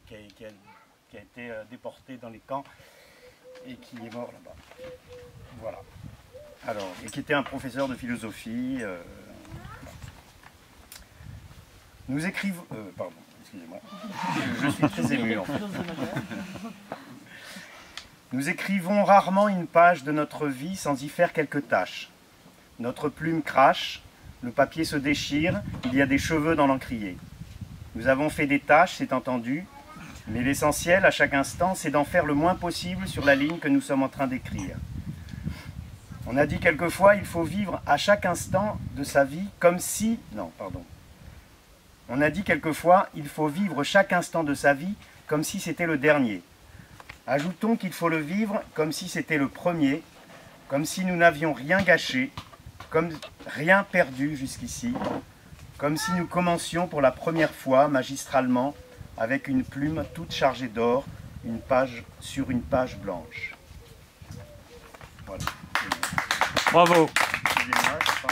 qui a été déporté dans les camps et qui est mort là-bas. Voilà. Alors, et qui était un professeur de philosophie. Nous écrivons... pardon, excusez-moi. Je suis très ému en fait. Nous écrivons rarement une page de notre vie sans y faire quelques tâches. Notre plume crache, le papier se déchire, il y a des cheveux dans l'encrier. Nous avons fait des tâches, c'est entendu, mais l'essentiel à chaque instant, c'est d'en faire le moins possible sur la ligne que nous sommes en train d'écrire. On a dit quelquefois, il faut vivre à chaque instant de sa vie comme si... Non, pardon. On a dit quelquefois, il faut vivre chaque instant de sa vie comme si c'était le dernier. Ajoutons qu'il faut le vivre comme si c'était le premier, comme si nous n'avions rien gâché, comme rien perdu jusqu'ici, comme si nous commencions pour la première fois, magistralement, avec une plume toute chargée d'or, une page sur une page blanche. Voilà. Bravo. Excusez-moi,